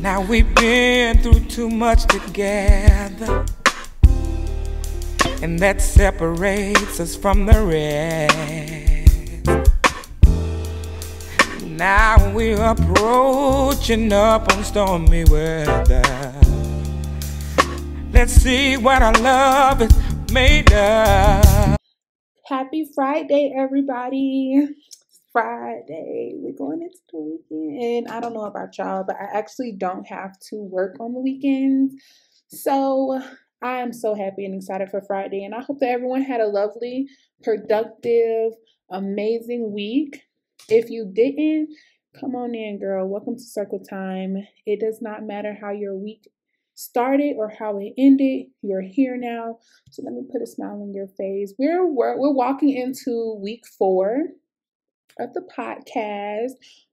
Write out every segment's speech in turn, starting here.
Now we've been through too much together, and that separates us from the rest. Now we're approaching up on stormy weather. Let's see what our love is made of. Happy Friday, everybody. Friday. We're going into the weekend. I don't know about y'all, but I actually don't have to work on the weekends. So I am so happy and excited for Friday. And I hope that everyone had a lovely, productive, amazing week. If you didn't, come on in, girl. Welcome to Circle Time. It does not matter how your week started or how it ended. You're here now. So let me put a smile on your face. We're walking into week 4 of the podcast.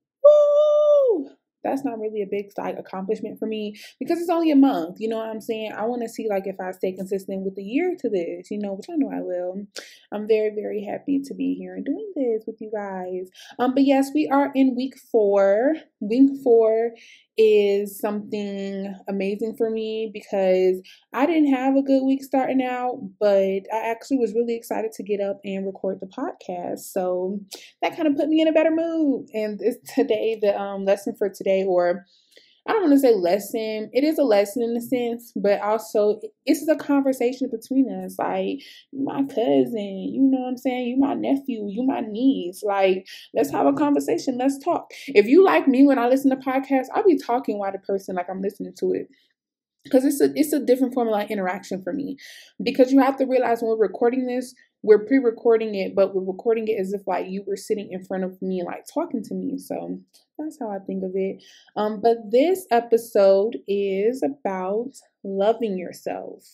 Woo! That's not really a big accomplishment for me because it's only a month. You know what I'm saying? I want to see if I stay consistent with the year to this, which I know I will. I'm very, very happy to be here and doing this with you guys. But yes, we are in week 4. Week 4 is something amazing for me because I didn't have a good week starting out, but I actually was really excited to get up and record the podcast. So that kind of put me in a better mood. And it's today, the lesson for today, or I don't want to say lesson. It is a lesson in a sense, but also it's a conversation between us. Like, you my cousin, you know what I'm saying? You my nephew, you my niece. Like, let's have a conversation. Let's talk. If you like me when I listen to podcasts, I'll be talking while the person I'm listening to it. Because it's a different form of interaction for me. Because you have to realize when we're recording this, we're pre-recording it, but we're recording it as if you were sitting in front of me, talking to me. So that's how I think of it. But this episode is about loving yourself.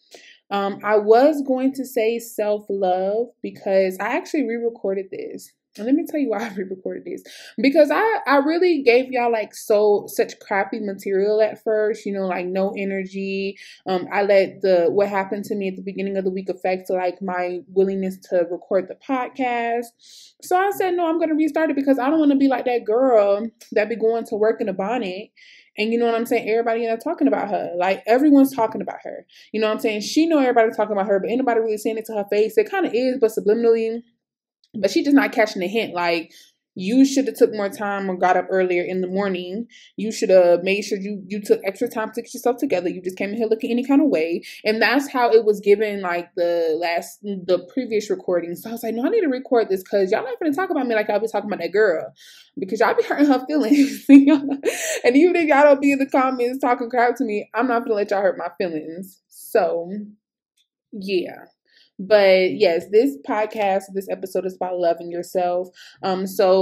I was going to say self-love because I actually re-recorded this. And let me tell you why I re-recorded this. Because I really gave y'all such crappy material at first, no energy. I let what happened to me at the beginning of the week affect my willingness to record the podcast. So I said, no, I'm going to restart it because I don't want to be like that girl that be going to work in a bonnet. And you know what I'm saying? Everybody talking about her. Everyone's talking about her. You know what I'm saying? She know everybody's talking about her, but ain't nobody really saying it to her face. It kind of is, but subliminally. But she just not catching the hint. You should have took more time or got up earlier in the morning. You should have made sure you took extra time to get yourself together. You just came in here looking any kind of way. And that's how it was given the previous recording. So I was like, no, I need to record this because y'all not going to talk about me like I'll be talking about that girl. Because y'all be hurting her feelings. And even if y'all don't be in the comments talking crap to me, I'm not going to let y'all hurt my feelings. So, yeah. But yes, this episode is about loving yourself. I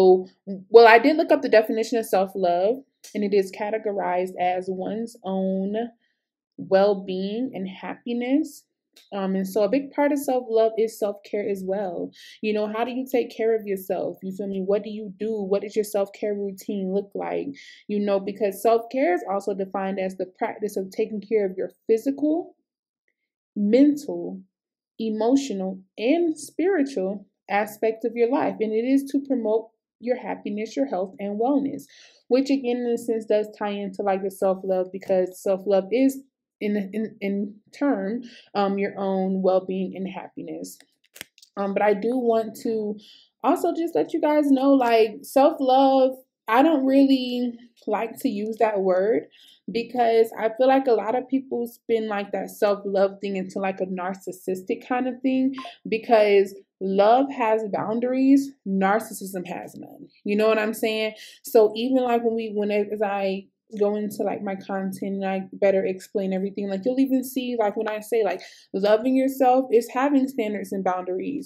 did look up the definition of self-love, and it is categorized as one's own well-being and happiness. And so a big part of self-love is self-care as well. How do you take care of yourself? You feel me? What do you do? What does your self-care routine look like? Because self-care is also defined as the practice of taking care of your physical, mental, emotional, and spiritual aspect of your life. And it is to promote your happiness, your health, and wellness, which again, in a sense, does tie into the self-love, because self-love is in turn your own well-being and happiness. But I do want to also just let you guys know, self-love, I don't really like to use that word because I feel like a lot of people spin that self-love thing into a narcissistic kind of thing, because love has boundaries, narcissism has none. You know what I'm saying? So even as I go into my content and I better explain everything, you'll even see when I say loving yourself is having standards and boundaries.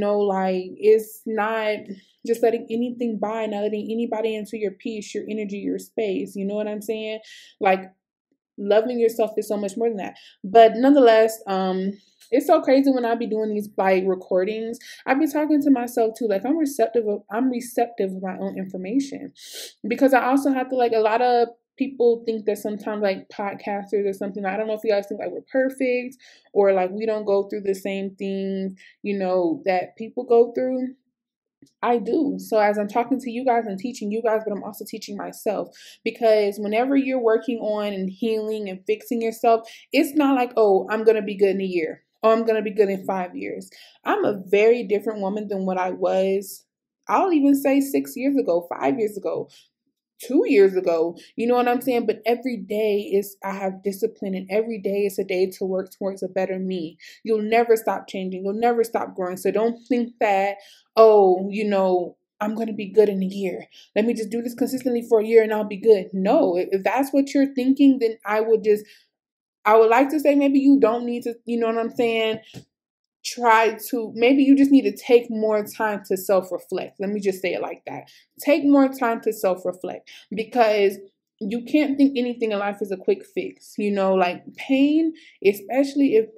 It's not just letting anything by, not letting anybody into your peace, your energy, your space. You know what I'm saying? Loving yourself is so much more than that. But nonetheless, it's so crazy when I be doing these recordings. I be talking to myself too. I'm receptive of my own information, because I also have to a lot of people think that sometimes podcasters or something, I don't know if you guys think we're perfect or we don't go through the same things, that people go through. I do. So as I'm talking to you guys and teaching you guys, but I'm also teaching myself, because whenever you're working on and healing and fixing yourself, it's not like, oh, I'm going to be good in a year. Oh, I'm going to be good in 5 years. I'm a very different woman than what I was. I'll even say 6 years ago, 5 years ago. 2 years ago, you know what I'm saying? But every day is, I have discipline, and every day is a day to work towards a better me. You'll never stop changing. You'll never stop growing. So don't think that, oh, I'm going to be good in a year. Let me just do this consistently for a year and I'll be good. No, if that's what you're thinking, then I would like to say maybe you don't need to, you know what I'm saying? Maybe you just need to take more time to self-reflect. Let me just say it like that. Take more time to self-reflect, because you can't think anything in life is a quick fix. Like pain, especially if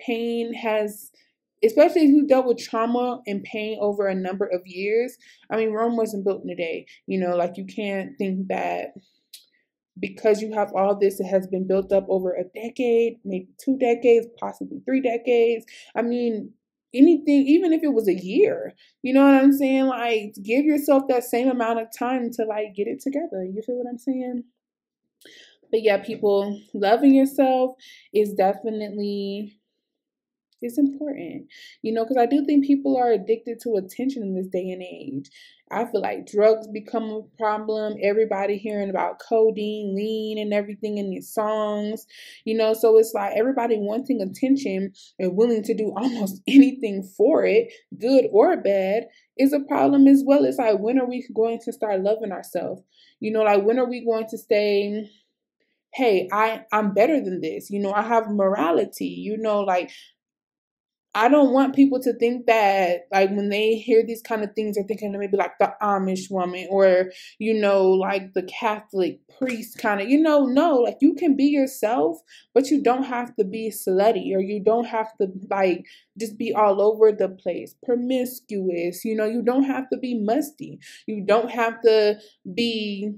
you dealt with trauma and pain over a number of years. I mean, Rome wasn't built in a day. Like you can't think that because you have all this, it has been built up over a decade, maybe 2 decades, possibly 3 decades. I mean, anything, even if it was a year, you know what I'm saying? Like, give yourself that same amount of time to like get it together. You feel what I'm saying? But yeah, people, loving yourself is definitely, it's important, because I do think people are addicted to attention in this day and age. I feel like drugs become a problem. Everybody hearing about codeine, lean, and everything in these songs, so it's like everybody wanting attention and willing to do almost anything for it, good or bad, is a problem as well. It's like, when are we going to start loving ourselves? Like, when are we going to say, hey, I'm better than this? I have morality, like, I don't want people to think that, like, when they hear these kind of things, they're thinking maybe like the Amish woman or, like the Catholic priest kind of, no, like, you can be yourself, but you don't have to be slutty, or you don't have to, like, just be all over the place, promiscuous, you don't have to be musty. You don't have to be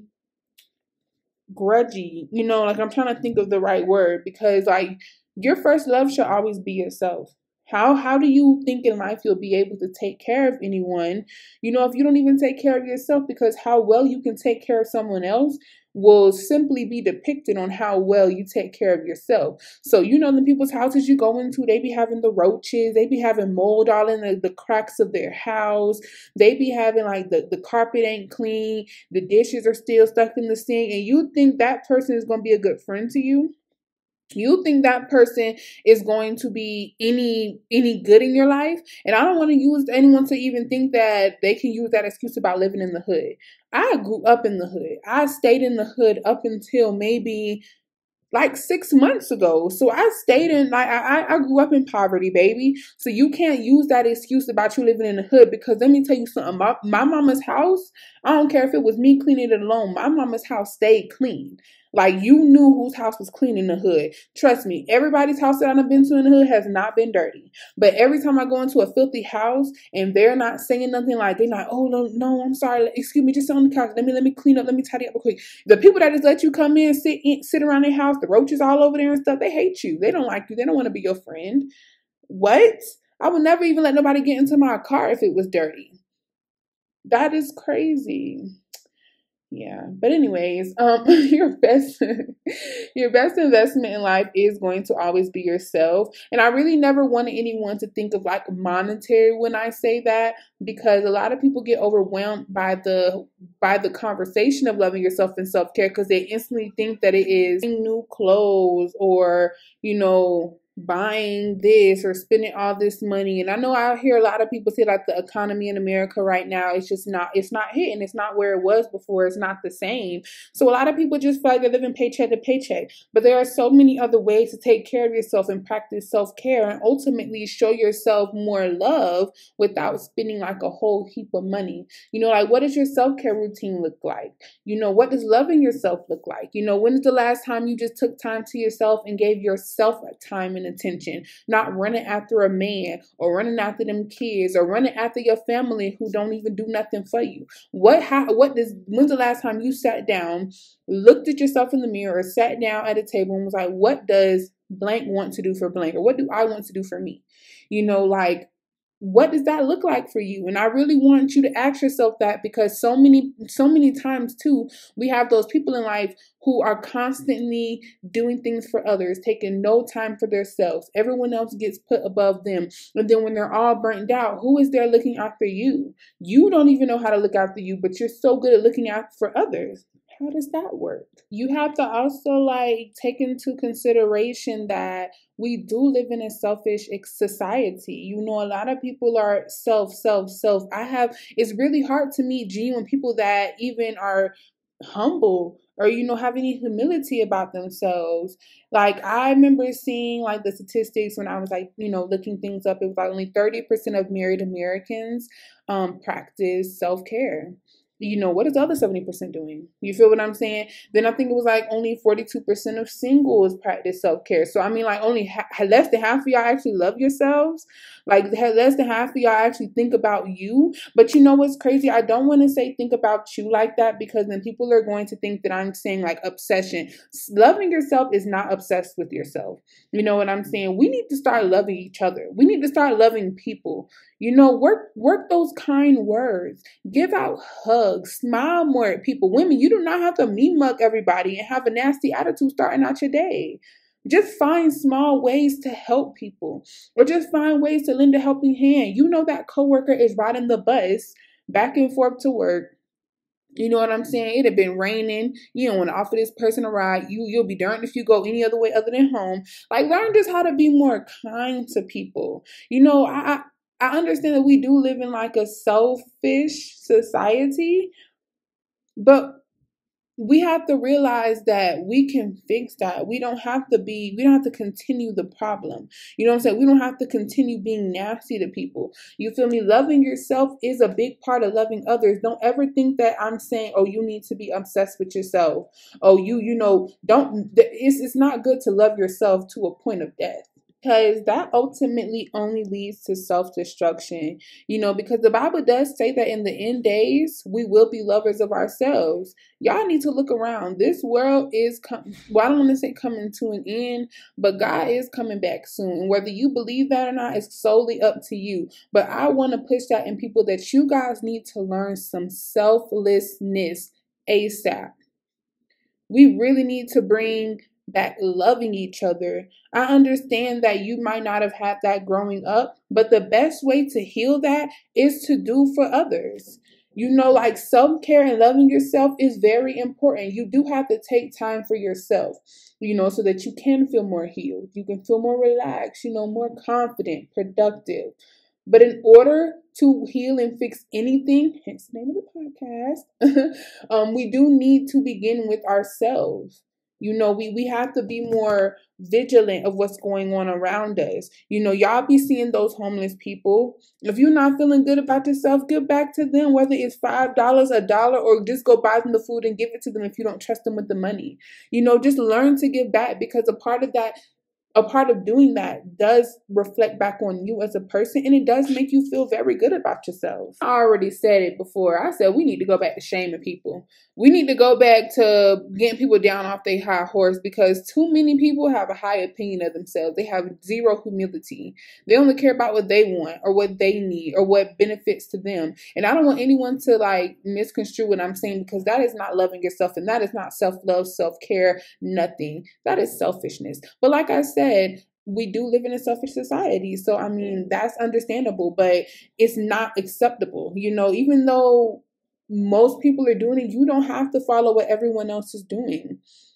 grudgy, like, I'm trying to think of the right word, because, like, your first love should always be yourself. How do you think in life you'll be able to take care of anyone, if you don't even take care of yourself? Because how well you can take care of someone else will simply be depicted on how well you take care of yourself. So, the people's houses you go into, they be having the roaches, they be having mold all in the cracks of their house, they be having like the carpet ain't clean, the dishes are still stuck in the sink, and you think that person is going to be a good friend to you? You think that person is going to be any good in your life? And I don't want to use anyone to even think that they can use that excuse about living in the hood. I grew up in the hood. I stayed in the hood up until maybe like 6 months ago. So I stayed in, like, I grew up in poverty, baby. So you can't use that excuse about you living in the hood, because let me tell you something. My mama's house, I don't care if it was me cleaning it alone, my mama's house stayed clean. Like, you knew whose house was clean in the hood. Trust me, everybody's house that I've been to in the hood has not been dirty. But every time I go into a filthy house and they're not saying nothing, like, they're like, oh, no, I'm sorry, excuse me, just sit on the couch. Let me clean up, let me tidy up real quick. The people that just let you come in, sit around their house, the roaches all over there and stuff, they hate you. They don't like you. They don't want to be your friend. What? I would never even let nobody get into my car if it was dirty. That is crazy. Yeah, but anyways, your best investment in life is going to always be yourself. And I really never wanted anyone to think of like monetary when I say that, because a lot of people get overwhelmed by the conversation of loving yourself and self-care, because they instantly think that it is new clothes or, buying this or spending all this money. And I know I hear a lot of people say like the economy in America right now, it's not hitting. It's not where it was before. It's not the same. So a lot of people just feel like they're living paycheck to paycheck. But there are so many other ways to take care of yourself and practice self-care and ultimately show yourself more love without spending like a whole heap of money. Like, what does your self-care routine look like? What does loving yourself look like? When is the last time you just took time to yourself and gave yourself time and attention, not running after a man or running after them kids or running after your family who don't even do nothing for you? When's the last time you sat down, looked at yourself in the mirror, or sat down at a table and was like, what does blank want to do for blank? Or what do I want to do for me? Like, What does that look like for you? And I really want you to ask yourself that, because so many times too, we have those people in life who are constantly doing things for others, taking no time for themselves. Everyone else gets put above them. And then when they're all burnt out, who is there looking after you? You don't even know how to look after you, but you're so good at looking out for others. How does that work? You have to also take into consideration that we do live in a selfish society. A lot of people are self. It's really hard to meet genuine people that even are humble or, have any humility about themselves. I remember seeing the statistics when I was looking things up. It was only 30% of married Americans practice self-care. What is the other 70% doing? You feel what I'm saying? Then I think it was only 42% of singles practice self-care. So, only less than half of y'all actually love yourselves. Less than half of y'all actually think about you. But you know what's crazy? I don't want to say think about you like that, because then people are going to think that I'm saying obsession. Loving yourself is not obsessed with yourself. You know what I'm saying? We need to start loving each other. We need to start loving people. Work those kind words. Give out hugs. Smile more at people. Women, you do not have to mean mug everybody and have a nasty attitude starting out your day. Just find small ways to help people, or just find ways to lend a helping hand. That coworker is riding the bus back and forth to work. You know what I'm saying? It had been raining. You don't want to offer this person a ride. You'll be darned if you go any other way other than home. Learn just how to be more kind to people. I understand that we do live in a selfish society, but we have to realize that we can fix that. We don't have to continue the problem. You know what I'm saying? We don't have to continue being nasty to people. You feel me? Loving yourself is a big part of loving others. Don't ever think that I'm saying, oh, you need to be obsessed with yourself. Oh, it's not good to love yourself to a point of death. Because that ultimately only leads to self-destruction, because the Bible does say that in the end days, we will be lovers of ourselves. Y'all need to look around. This world is, I don't want to say coming to an end, but God is coming back soon. And whether you believe that or not is solely up to you. But I want to push that in people, that you guys need to learn some selflessness ASAP. We really need to bring back loving each other. I understand that you might not have had that growing up, but the best way to heal that is to do for others. Self-care and loving yourself is very important. You do have to take time for yourself, so that you can feel more healed. You can feel more relaxed, more confident, productive. But in order to heal and fix anything, hence the name of the podcast, we do need to begin with ourselves. We have to be more vigilant of what's going on around us. Y'all be seeing those homeless people. If you're not feeling good about yourself, give back to them, whether it's $5, $1, or just go buy them the food and give it to them if you don't trust them with the money. Just learn to give back, because a part of doing that does reflect back on you as a person, and it does make you feel very good about yourself. I already said it before. I said we need to go back to shaming people. We need to go back to getting people down off their high horse, because too many people have a high opinion of themselves. They have zero humility. They only care about what they want or what they need or what benefits to them. And I don't want anyone to misconstrue what I'm saying, because that is not loving yourself, and that is not self-love, self-care, nothing. That is selfishness. But like I said, we do live in a selfish society. So, that's understandable, but it's not acceptable. Even though most people are doing it, you don't have to follow what everyone else is doing.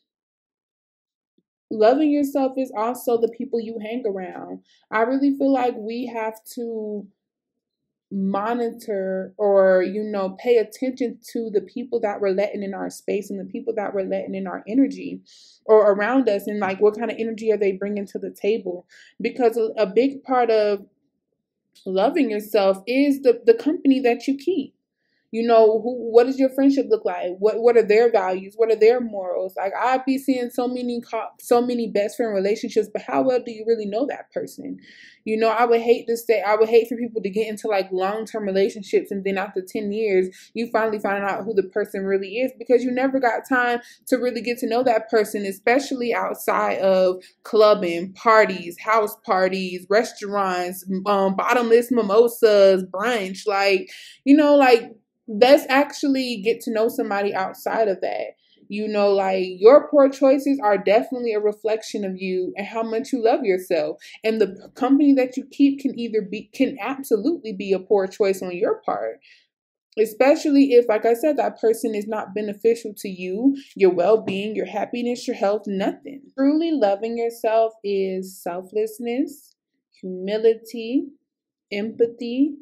Loving yourself is also the people you hang around. I really feel like we have to monitor or pay attention to the people that we're letting in our space, and the people that we're letting in our energy or around us, and what kind of energy are they bringing to the table. Because a big part of loving yourself is the company that you keep. You know, what does your friendship look like? What are their values? What are their morals? Like, I'd be seeing so many best friend relationships, but how well do you really know that person? You know, I would hate for people to get into like long-term relationships, and then after 10 years, you finally find out who the person really is, because you never got time to really get to know that person, especially outside of clubbing, parties, house parties, restaurants, bottomless mimosas, brunch. Like, you know, like, let's actually get to know somebody outside of that. You know, like, your poor choices are definitely a reflection of you and how much you love yourself. And the company that you keep can absolutely be a poor choice on your part. Especially if, like I said, that person is not beneficial to you, your well-being, your happiness, your health, nothing. Truly loving yourself is selflessness, humility, empathy,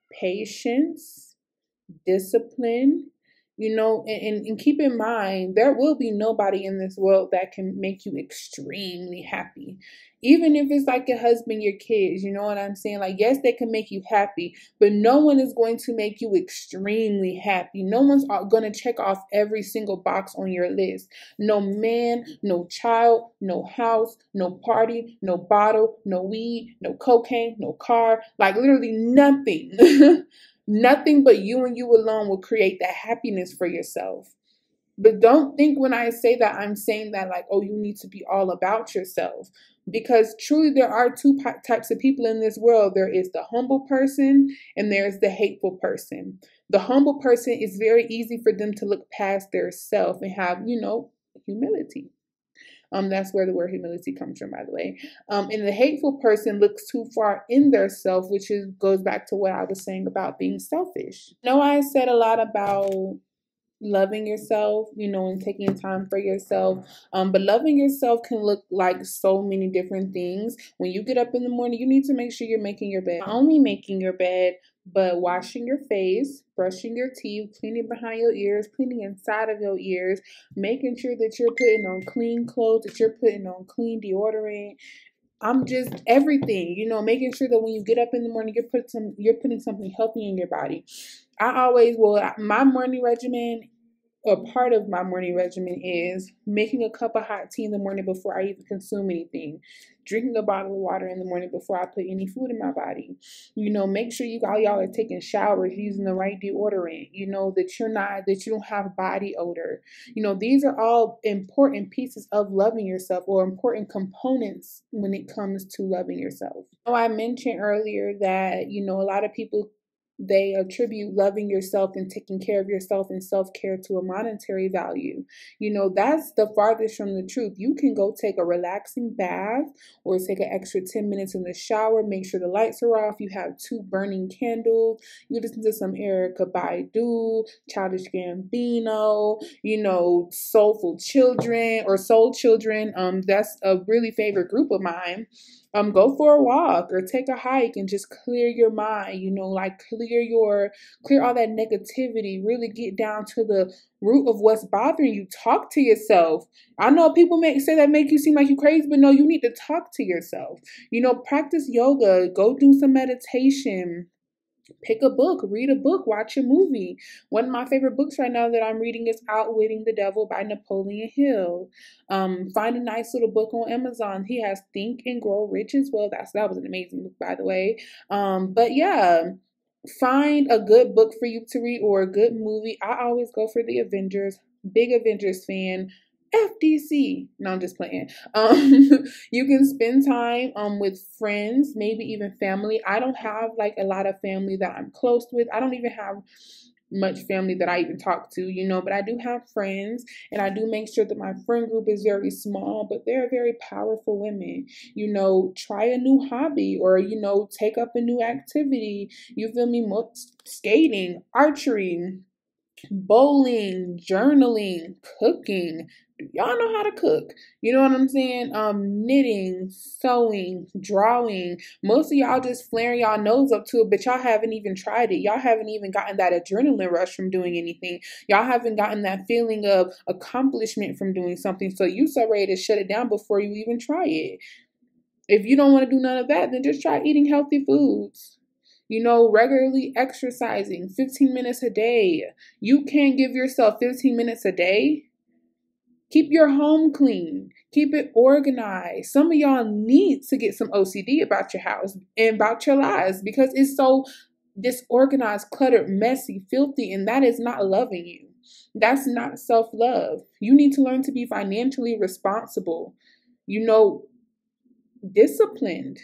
patience, discipline, you know, and keep in mind, there will be nobody in this world that can make you extremely happy. Even if it's like your husband, your kids, you know what I'm saying? Like, yes, they can make you happy, but no one is going to make you extremely happy. No one's going to check off every single box on your list. No man, no child, no house, no party, no bottle, no weed, no cocaine, no car, like literally nothing. Nothing but you and you alone will create that happiness for yourself. But don't think when I say that, I'm saying that like, oh, you need to be all about yourself. Because truly, there are two types of people in this world. There is the humble person and there's the hateful person. The humble person, is very easy for them to look past their self and have, you know, humility. That's where the word humility comes from, by the way. And the hateful person looks too far in their self, which goes back to what I was saying about being selfish. I know I said a lot about loving yourself, you know, and taking time for yourself. But loving yourself can look like so many different things. When you get up in the morning, you need to make sure you're making your bed. Not only making your bed, but washing your face, brushing your teeth, cleaning behind your ears, cleaning inside of your ears, making sure that you're putting on clean clothes, that you're putting on clean deodorant. I'm just everything, you know, making sure that when you get up in the morning, you're putting something healthy in your body. My morning regimen, a part of my morning regimen, is making a cup of hot tea in the morning before I even consume anything, drinking a bottle of water in the morning before I put any food in my body. You know, make sure y'all are taking showers, using the right deodorant, you know, that you don't have body odor. You know, these are all important pieces of loving yourself, or important components when it comes to loving yourself. So I mentioned earlier that, you know, a lot of people, they attribute loving yourself and taking care of yourself and self-care to a monetary value. You know, that's the farthest from the truth. You can go take a relaxing bath or take an extra 10 minutes in the shower, make sure the lights are off, you have 2 burning candles, you listen to some Erykah Badu, Childish Gambino, you know, Soul Children. That's a really favorite group of mine. Go for a walk or take a hike and just clear your mind, you know, like clear all that negativity, really get down to the root of what's bothering you. Talk to yourself. I know people make you seem like you crazy, but no, you need to talk to yourself. You know, practice yoga, go do some meditation. Pick a book, read a book, watch a movie. One of my favorite books right now that I'm reading is Outwitting the Devil by Napoleon Hill. Find a nice little book on Amazon. He has Think and Grow Rich as well. That was an amazing book, by the way. But yeah, find a good book for you to read or a good movie. I always go for the Avengers. Big Avengers fan. FDC. No, I'm just playing. You can spend time with friends, maybe even family. I don't have like a lot of family that I'm close with. I don't even have much family that I even talk to, you know, but I do have friends, and I do make sure that my friend group is very small, but they're very powerful women. You know, try a new hobby, or, you know, take up a new activity. You feel me? Skating, archery, bowling, journaling, cooking. Y'all know how to cook. You know what I'm saying? Knitting, sewing, drawing. Most of y'all just flaring y'all nose up to it, but y'all haven't even tried it. Y'all haven't even gotten that adrenaline rush from doing anything. Y'all haven't gotten that feeling of accomplishment from doing something. So you so ready to shut it down before you even try it. If you don't want to do none of that, then just try eating healthy foods. Regularly exercising 15 minutes a day. You can't give yourself 15 minutes a day. Keep your home clean. Keep it organized. Some of y'all need to get some OCD about your house and about your lives because it's so disorganized, cluttered, messy, filthy, and that is not loving you. That's not self-love. You need to learn to be financially responsible, disciplined.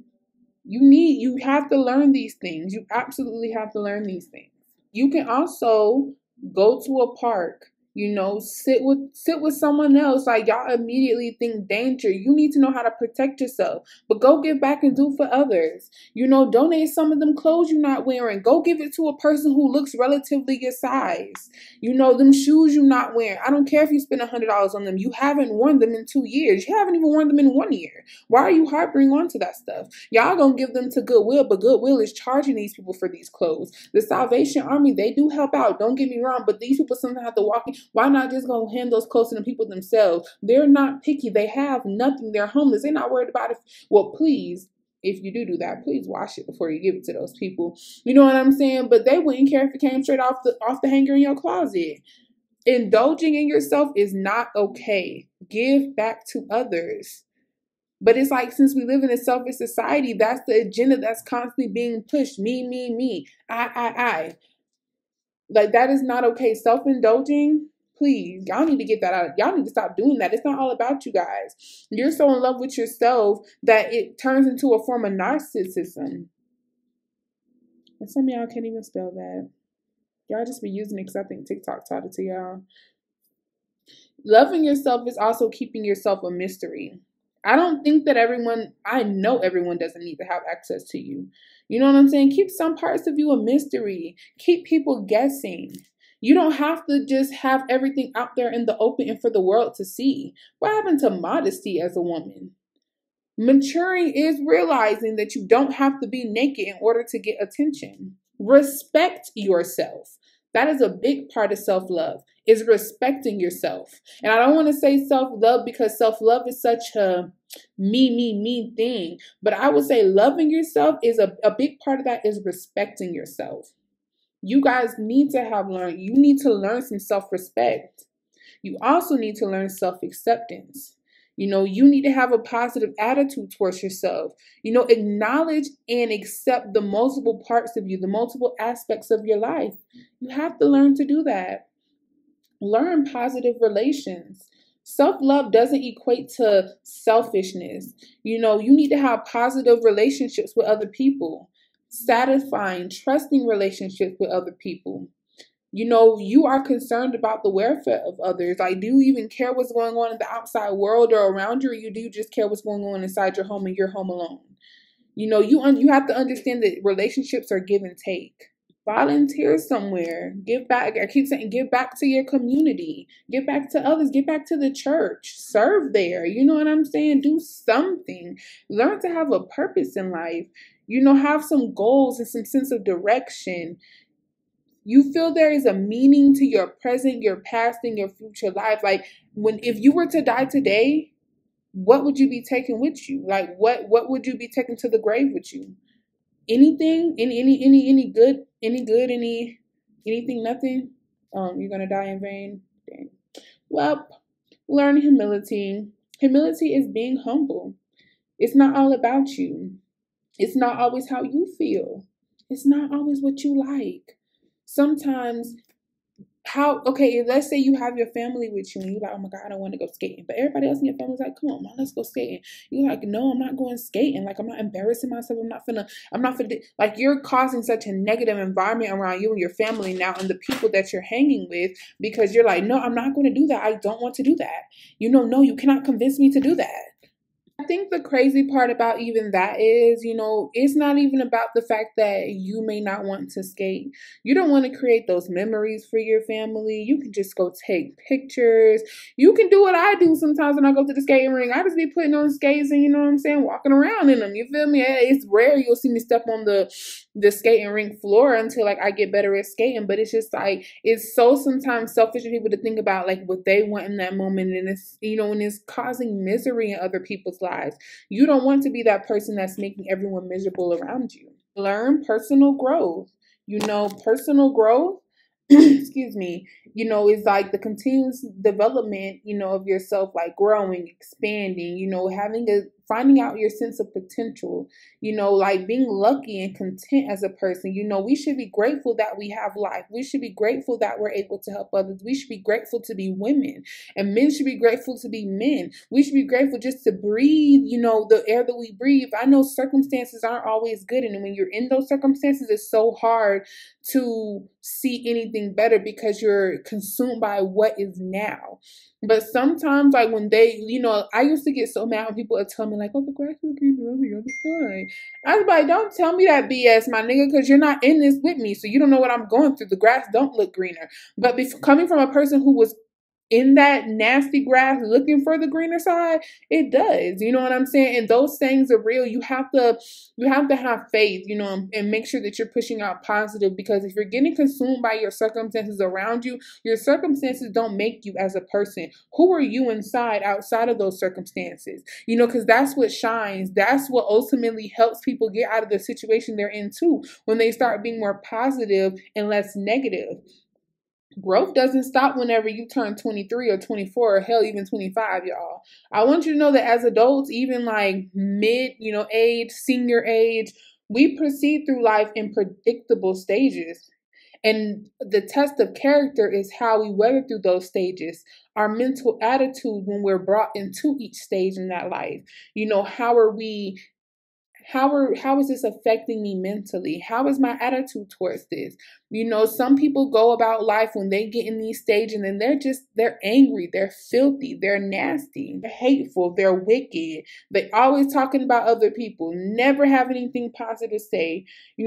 You have to learn these things. You absolutely have to learn these things. You can also go to a park, sit with someone else. Like, y'all immediately think danger. You need to know how to protect yourself, but go give back and do for others. Donate some of them clothes you're not wearing. Go give it to a person who looks relatively your size. Them shoes you're not wearing. I don't care if you spend $100 on them. You haven't worn them in 2 years. You haven't even worn them in 1 year. Why are you harboring onto that stuff? Y'all gonna give them to Goodwill, but Goodwill is charging these people for these clothes. The Salvation Army, they do help out. Don't get me wrong, but these people sometimes have to walk in. Why not just go hand those clothes to the people themselves? They're not picky. They have nothing. They're homeless. They're not worried about it. Well, please, if you do that, please wash it before you give it to those people. You know what I'm saying? But they wouldn't care if it came straight off the hanger in your closet. Indulging in yourself is not okay. Give back to others. But it's like, since we live in a selfish society, that's the agenda that's constantly being pushed. Me, I. Like, that is not okay. Self-indulging, please, y'all need to get that out. Y'all need to stop doing that. It's not all about you guys. You're so in love with yourself that it turns into a form of narcissism. And some of y'all can't even spell that. Y'all just be using it because I think TikTok taught it to y'all. Loving yourself is also keeping yourself a mystery. I know everyone doesn't need to have access to you. You know what I'm saying? Keep some parts of you a mystery. Keep people guessing. You don't have to just have everything out there in the open and for the world to see. What happened to modesty as a woman? Maturing is realizing that you don't have to be naked in order to get attention. Respect yourself. That is a big part of self-love, is respecting yourself. And I don't want to say self-love because self-love is such a me thing. But I would say loving yourself is a big part of that is respecting yourself. You guys need to you need to learn some self-respect. You also need to learn self-acceptance. You need to have a positive attitude towards yourself. Acknowledge and accept the multiple parts of you, the multiple aspects of your life. You have to learn to do that. Learn positive relations. Self-love doesn't equate to selfishness. You need to have positive relationships with other people, satisfying, trusting relationships with other people. You are concerned about the welfare of others. Like, do you even care what's going on in the outside world or around you, or you do just care what's going on inside your home and you're home alone? You have to understand that relationships are give and take. Volunteer somewhere. Give back. I keep saying give back to your community. Give back to others. Give back to the church. Serve there. You know what I'm saying? Do something. Learn to have a purpose in life. Have some goals and some sense of direction. You feel there is a meaning to your present, your past, and your future life. Like, if you were to die today, what would you be taking with you? Like, what would you be taking to the grave with you? Anything? Any good? Anything? Nothing? You're gonna die in vain? Dang. Well, learn humility. Humility is being humble. It's not all about you. It's not always how you feel. It's not always what you like. Sometimes, let's say you have your family with you and you're like, oh my God, I don't want to go skating. But everybody else in your family's like, come on, Mom, let's go skating. You're like, no, I'm not going skating. Like, I'm not embarrassing myself. I'm not finna, like, you're causing such a negative environment around you and your family now and the people that you're hanging with because you're like, no, I'm not going to do that. I don't want to do that. No, you cannot convince me to do that. I think the crazy part about even that is, it's not even about the fact that you may not want to skate. You don't want to create those memories for your family. You can just go take pictures. You can do what I do sometimes when I go to the skating ring. I just be putting on skates and, walking around in them. You feel me? It's rare you'll see me step on the skating rink floor until, like, I get better at skating. But it's just, like, it's so sometimes selfish for people to think about, like, what they want in that moment. And it's, and it's causing misery in other people's lives. You don't want to be that person that's making everyone miserable around you. Learn personal growth. Personal growth, excuse me, is like the continuous development, of yourself, like growing, expanding, finding out your sense of potential, like being lucky and content as a person. We should be grateful that we have life. We should be grateful that we're able to help others. We should be grateful to be women, and men should be grateful to be men. We should be grateful just to breathe, the air that we breathe. I know circumstances aren't always good, and when you're in those circumstances, it's so hard to see anything better because you're consumed by what is now. But sometimes, like when they, I used to get so mad when people would tell me, like, oh, the grass is greener on the other side. I was like, don't tell me that BS, my nigga, because you're not in this with me, so you don't know what I'm going through. The grass don't look greener. But coming from a person who was in that nasty grass looking for the greener side, it does. You know what I'm saying? And those things are real. You have to have faith, and make sure that you're pushing out positive, because if you're getting consumed by your circumstances around you, your circumstances don't make you as a person. Who are you inside, outside of those circumstances? Because that's what shines. That's what ultimately helps people get out of the situation they're in too, when they start being more positive and less negative. Growth doesn't stop whenever you turn 23 or 24 or hell, even 25, y'all. I want you to know that as adults, even like mid, age, senior age, we proceed through life in predictable stages. And the test of character is how we weather through those stages. Our mental attitude when we're brought into each stage in that life. How is this affecting me mentally? How is my attitude towards this? Some people go about life when they get in these stages and then they're angry, they're filthy, they're nasty, they're hateful, they're wicked. They always talking about other people, never have anything positive to say.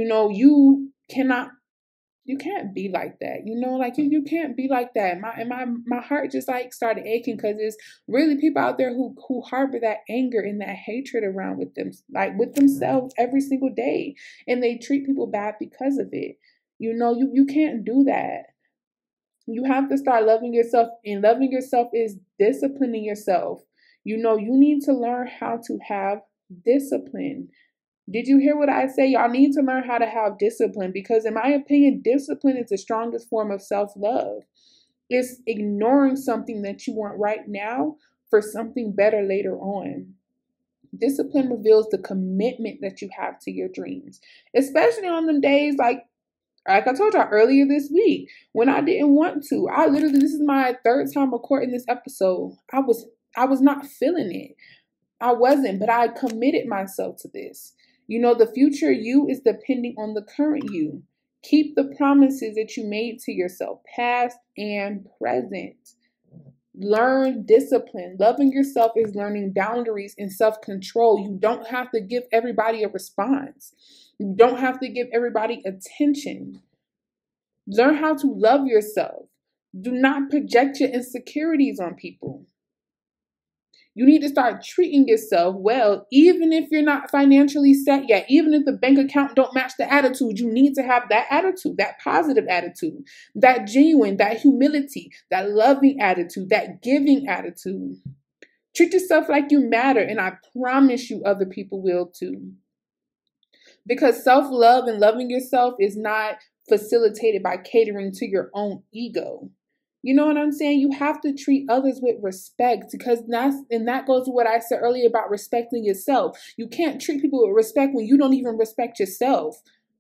You can't be like that. You can't be like that. My heart just like started aching, because there's really people out there who harbor that anger and that hatred around with them, like with themselves every single day, and they treat people bad because of it. You can't do that. You have to start loving yourself, and loving yourself is disciplining yourself. You need to learn how to have discipline. Did you hear what I say? Y'all need to learn how to have discipline, because in my opinion, discipline is the strongest form of self-love. It's ignoring something that you want right now for something better later on. Discipline reveals the commitment that you have to your dreams, especially on them days like I told y'all earlier this week when I didn't want to. This is my third time recording this episode. I was not feeling it. I wasn't, but I committed myself to this. The future you is depending on the current you. Keep the promises that you made to yourself, past and present. Learn discipline. Loving yourself is learning boundaries and self-control. You don't have to give everybody a response. You don't have to give everybody attention. Learn how to love yourself. Do not project your insecurities on people. You need to start treating yourself well, even if you're not financially set yet. Even if the bank account don't match the attitude, you need to have that attitude, that positive attitude, that genuine, that humility, that loving attitude, that giving attitude. Treat yourself like you matter, and I promise you other people will too. Because self-love and loving yourself is not facilitated by catering to your own ego. You know what I'm saying? You have to treat others with respect, because that goes to what I said earlier about respecting yourself. You can't treat people with respect when you don't even respect yourself.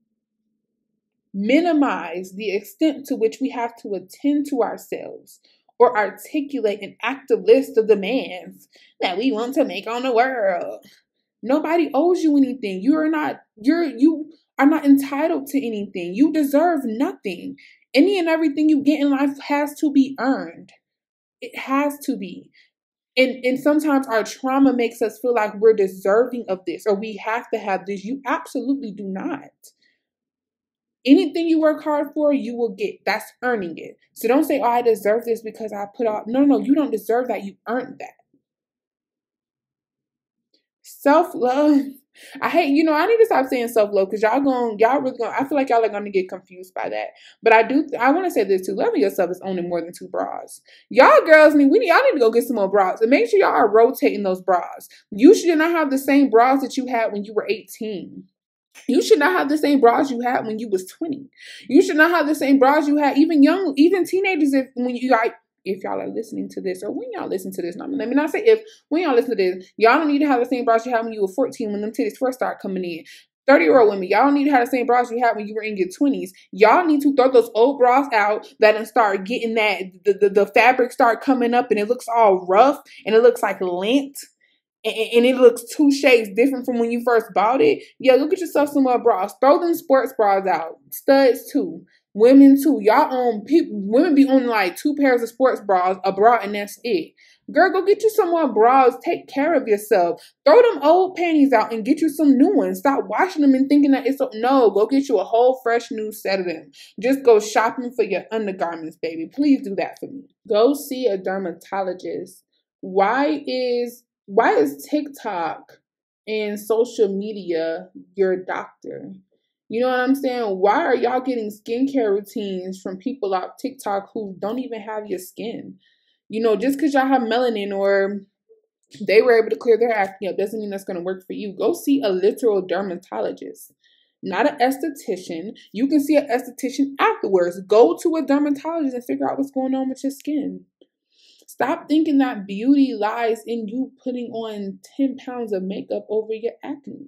Minimize the extent to which we have to attend to ourselves or articulate an active list of demands that we want to make on the world. Nobody owes you anything. You are not entitled to anything. You deserve nothing. Any and everything you get in life has to be earned. It has to be. And sometimes our trauma makes us feel like we're deserving of this or we have to have this. You absolutely do not. Anything you work hard for, you will get. That's earning it. So don't say, oh, I deserve this because I put out. No, you don't deserve that. You earned that. Self-love. I need to stop saying self-love, because I feel like y'all are going to get confused by that. But I want to say this too. Loving yourself is owning more than 2 bras. Y'all girls y'all need to go get some more bras, and make sure y'all are rotating those bras. You should not have the same bras that you had when you were 18. You should not have the same bras you had when you was 20. You should not have the same bras you had even teenagers. If y'all are listening to this, or when y'all listen to this, let me not say if, when y'all listen to this, y'all don't need to have the same bras you had when you were 14 when them titties first start coming in. 30-year-old women, y'all don't need to have the same bras you had when you were in your 20s. Y'all need to throw those old bras out that and start getting the fabric start coming up and it looks all rough and it looks like lint. And it looks 2 shades different from when you first bought it. Yeah, go get yourself some more bras. Throw them sports bras out. Studs too. Women too. Women be owning like 2 pairs of sports bras, a bra, and that's it. Girl, go get you some more bras. Take care of yourself. Throw them old panties out and get you some new ones. Stop washing them and thinking that no, go get you a whole fresh new set of them. Just go shopping for your undergarments, baby. Please do that for me. Go see a dermatologist. Why is TikTok and social media your doctor? You know what I'm saying? Why are y'all getting skincare routines from people off TikTok who don't even have your skin? You know, just because y'all have melanin or they were able to clear their acne up doesn't mean that's going to work for you. Go see a literal dermatologist, not an esthetician. You can see an esthetician afterwards. Go to a dermatologist and figure out what's going on with your skin. Stop thinking that beauty lies in you putting on 10 pounds of makeup over your acne.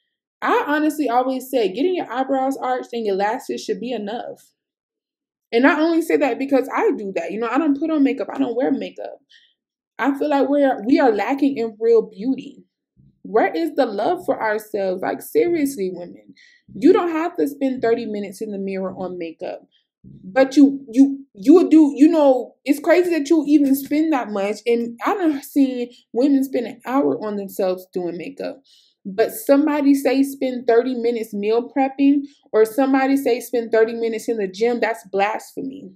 I honestly always say getting your eyebrows arched and your lashes should be enough. And I only say that because I do that. You know, I don't put on makeup. I don't wear makeup. I feel like we are lacking in real beauty. Where is the love for ourselves? Like, seriously, women, you don't have to spend 30 minutes in the mirror on makeup. But you would do, you know, it's crazy that you even spend that much. And I done seen women spend an hour on themselves doing makeup. But somebody say spend 30 minutes meal prepping, or somebody say spend 30 minutes in the gym, that's blasphemy.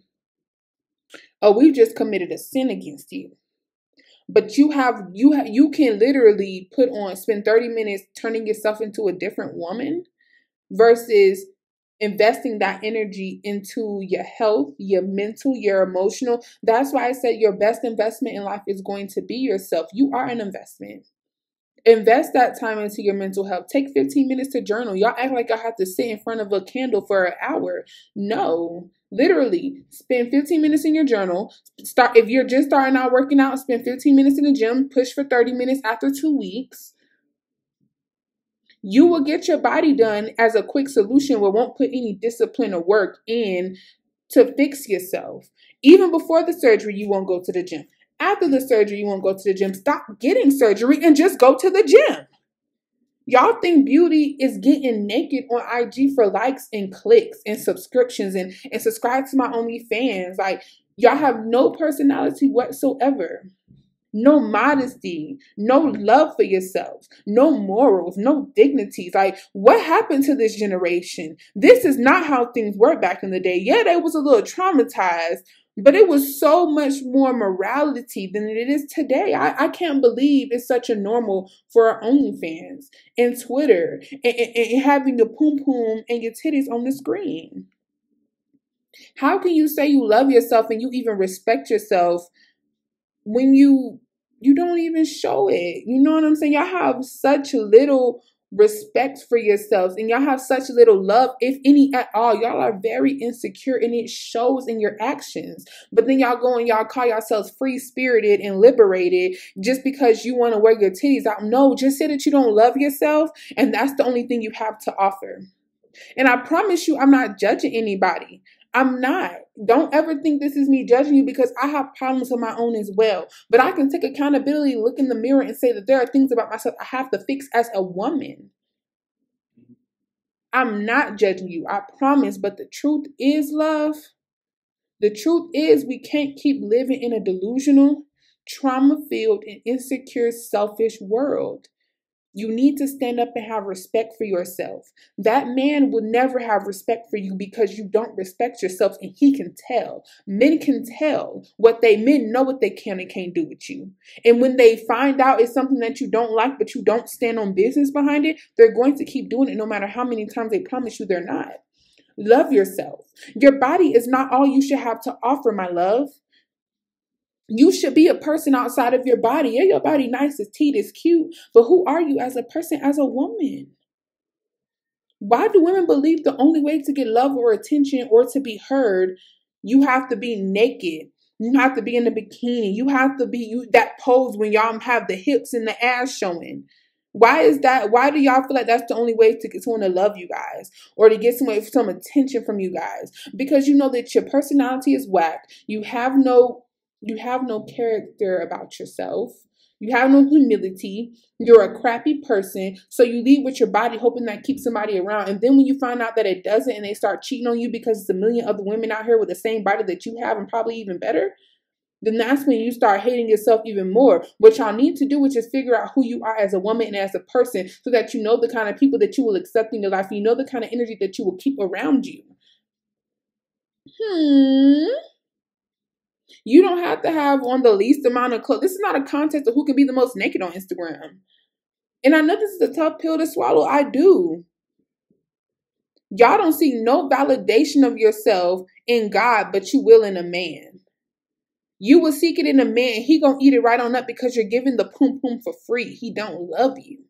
Oh, we've just committed a sin against you. But you can literally spend 30 minutes turning yourself into a different woman versus investing that energy into your health, your mental, your emotional. That's why I said your best investment in life is going to be yourself. You are an investment. Invest that time into your mental health. Take 15 minutes to journal. Y'all act like y'all have to sit in front of a candle for an hour. No, literally spend 15 minutes in your journal. If you're just starting out working out, spend 15 minutes in the gym, push for 30 minutes after 2 weeks. You will get your body done as a quick solution where won't put any discipline or work in to fix yourself. Even before the surgery, you won't go to the gym. After the surgery, you won't go to the gym. Stop getting surgery and just go to the gym. Y'all think beauty is getting naked on IG for likes and clicks and subscriptions and subscribe to my OnlyFans. Like, y'all have no personality whatsoever. No modesty, no love for yourselves, no morals, no dignities. Like, what happened to this generation? This is not how things were back in the day. Yeah, they was a little traumatized, but it was so much more morality than it is today. I can't believe it's such a normal for our OnlyFans and Twitter and having the poom poom and your titties on the screen. How can you say you love yourself and you even respect yourself when you don't even show it? You know what I'm saying? Y'all have such little respect for yourselves and y'all have such little love, if any at all. Y'all are very insecure and it shows in your actions. But then y'all go and y'all call yourselves free-spirited and liberated just because you want to wear your titties out. No, just say that you don't love yourself and that's the only thing you have to offer. And I promise you, I'm not judging anybody. I'm not. Don't ever think this is me judging you, because I have problems of my own as well. But I can take accountability, look in the mirror and say that there are things about myself I have to fix as a woman. I'm not judging you, I promise. But the truth is, love, the truth is we can't keep living in a delusional, trauma-filled, and insecure, selfish world. You need to stand up and have respect for yourself. That man will never have respect for you because you don't respect yourself, and he can tell. Men can tell men know what they can and can't do with you. And when they find out it's something that you don't like, but you don't stand on business behind it, they're going to keep doing it no matter how many times they promise you they're not. Love yourself. Your body is not all you should have to offer, my love. You should be a person outside of your body. Yeah, your body nice, it's teeth, it's cute. But who are you as a person, as a woman? Why do women believe the only way to get love or attention or to be heard, you have to be naked? You have to be in a bikini. You have to be that pose when y'all have the hips and the ass showing. Why is that? Why do y'all feel like that's the only way to get someone to love you guys or to get some attention from you guys? Because you know that your personality is whack. You have no character about yourself. You have no humility. You're a crappy person. So you leave with your body hoping that keeps somebody around. And then when you find out that it doesn't and they start cheating on you because there's a million other women out here with the same body that you have and probably even better, then that's when you start hating yourself even more. What y'all need to do is just figure out who you are as a woman and as a person so that you know the kind of people that you will accept in your life. You know the kind of energy that you will keep around you. You don't have to have on the least amount of clothes. This is not a contest of who can be the most naked on Instagram. And I know this is a tough pill to swallow. I do. Y'all don't see no validation of yourself in God, but you will in a man. You will seek it in a man, and he gonna eat it right on up because you're giving the poom poom for free. He don't love you.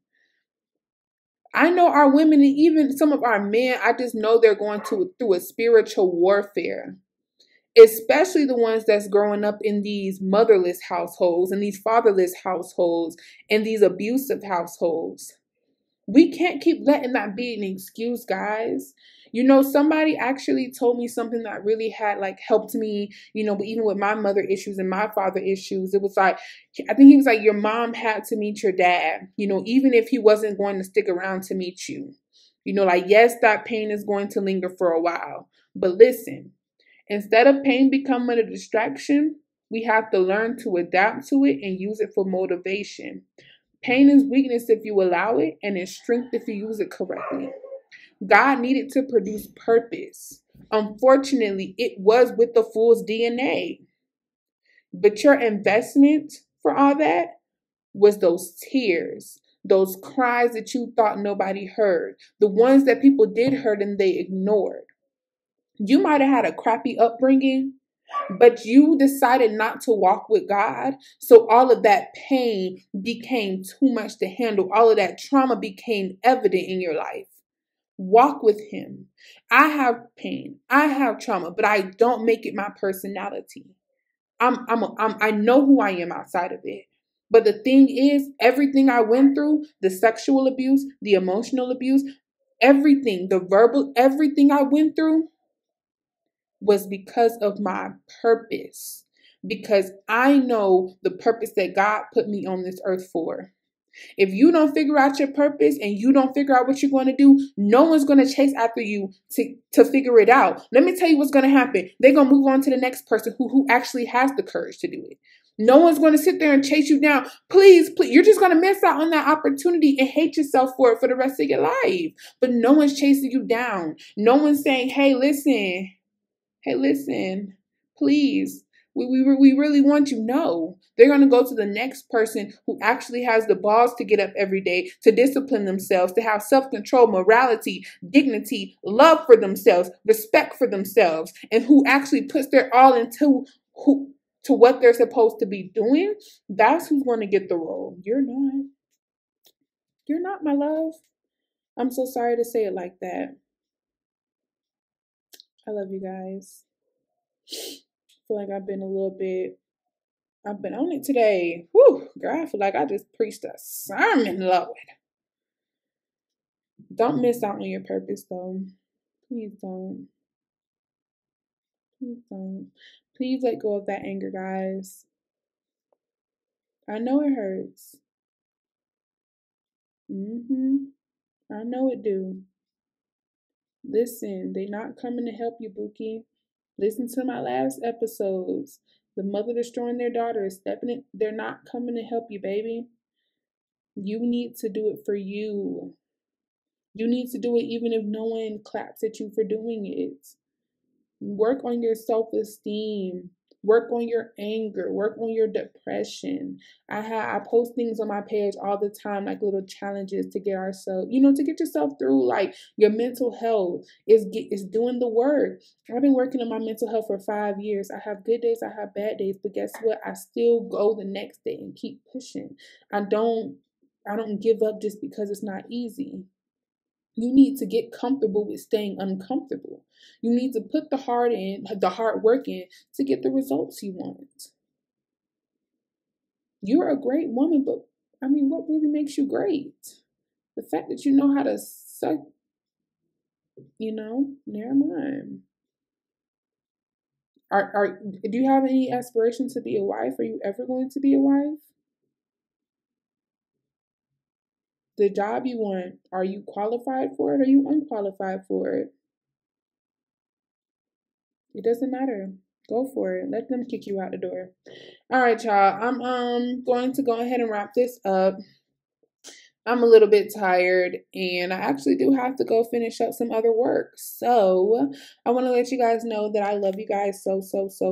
I know our women and even some of our men, I just know they're going through a spiritual warfare. Especially the ones that's growing up in these motherless households and these fatherless households and these abusive households. We can't keep letting that be an excuse, guys. You know, somebody actually told me something that really had helped me, even with my mother issues and my father issues. It was like, I think he was like, your mom had to meet your dad, even if he wasn't going to stick around to meet you. Yes, that pain is going to linger for a while. But listen, instead of pain becoming a distraction, we have to learn to adapt to it and use it for motivation. Pain is weakness if you allow it, and it's strength if you use it correctly. God needed to produce purpose. Unfortunately, it was with the fool's DNA. But your investment for all that was those tears, those cries that you thought nobody heard, the ones that people did hear and they ignored. You might have had a crappy upbringing, but you decided not to walk with God. So all of that pain became too much to handle. All of that trauma became evident in your life. Walk with him. I have pain. I have trauma, but I don't make it my personality. I know who I am outside of it. But the thing is, everything I went through, the sexual abuse, the emotional abuse, everything, the verbal, everything I went through was because of my purpose. Because I know the purpose that God put me on this earth for. If you don't figure out your purpose and you don't figure out what you're going to do, no one's going to chase after you to figure it out. Let me tell you what's going to happen. They're going to move on to the next person who actually has the courage to do it. No one's going to sit there and chase you down. Please, you're just going to miss out on that opportunity and hate yourself for it for the rest of your life. But no one's chasing you down. No one's saying, hey, listen, please. We really want you. No, they're going to go to the next person who actually has the balls to get up every day, to discipline themselves, to have self-control, morality, dignity, love for themselves, respect for themselves, and who actually puts their all into what they're supposed to be doing. That's who's going to get the role. You're not. You're not, my love. I'm so sorry to say it like that. I love you guys. I feel like I've been on it today. Whew, girl, I feel like I just preached a sermon, Lord. Don't miss out on your purpose, though. Please don't. Please don't. Please let go of that anger, guys. I know it hurts. I know it do. Listen, they not coming to help you, Bookie. Listen to my last episodes. The mother destroying their daughter is stepping in. They're not coming to help you, baby. You need to do it for you. You need to do it even if no one claps at you for doing it. Work on your self-esteem. Work on your anger. Work on your depression. I post things on my page all the time, like little challenges to get ourselves, to get yourself through. Like your mental health is doing the work. I've been working on my mental health for 5 years. I have good days, I have bad days, but guess what? I still go the next day and keep pushing. I don't give up just because it's not easy. You need to get comfortable with staying uncomfortable. You need to put the hard work in to get the results you want. You're a great woman, but I mean, what really makes you great? The fact that you know how to suck, never mind. Do you have any aspiration to be a wife? Are you ever going to be a wife? The job you want, are you qualified for it or are you unqualified for it? It doesn't matter. Go for it. Let them kick you out the door. All right, y'all. I'm going to go ahead and wrap this up. I'm a little bit tired and I actually do have to go finish up some other work. So I want to let you guys know that I love you guys so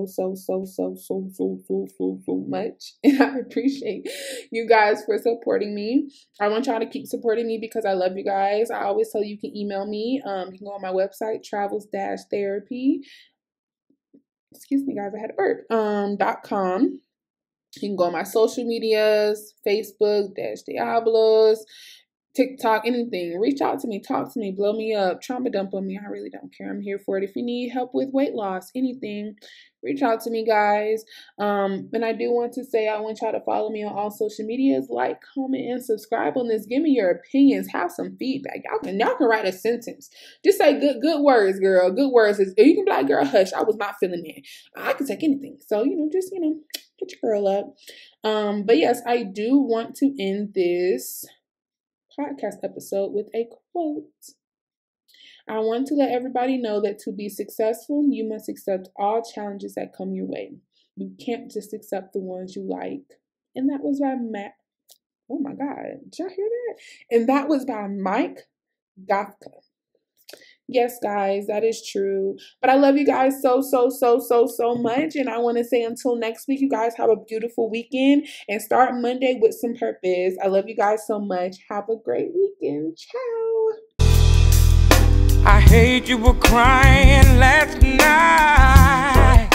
much. And I appreciate you guys for supporting me. I want y'all to keep supporting me because I love you guys. I always tell you can email me. You can go on my website, travels-therapy. Excuse me, guys, I had a burp. .com. You can go on my social medias, Facebook, Diablos, TikTok, anything. Reach out to me, talk to me, blow me up, trauma dump on me. I really don't care. I'm here for it. If you need help with weight loss, anything, reach out to me, guys. And I do want to say I want y'all to follow me on all social medias. Like, comment, and subscribe on this. Give me your opinions. Have some feedback. Y'all can write a sentence. Just say good words, girl. Good words. You can be like, girl, hush. I was not feeling it. I can take anything. So, just get your girl up. But yes, I do want to end this podcast episode with a quote. I want to let everybody know that to be successful, you must accept all challenges that come your way. You can't just accept the ones you like. And that was by Matt. Oh my God, did y'all hear that? And that was by Mike Gafka. Yes, guys, that is true. But I love you guys so much. And I want to say until next week, you guys have a beautiful weekend and start Monday with some purpose. I love you guys so much. Have a great weekend. Ciao. I hate you were crying last night.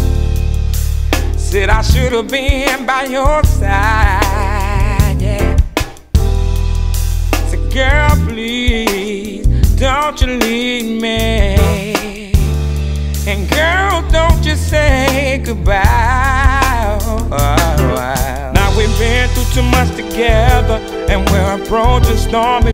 Said I should have been by your side. Yeah. So girl, please, don't you leave me. And girl, don't you say goodbye. Now we've been through too much together, and we're approaching stormy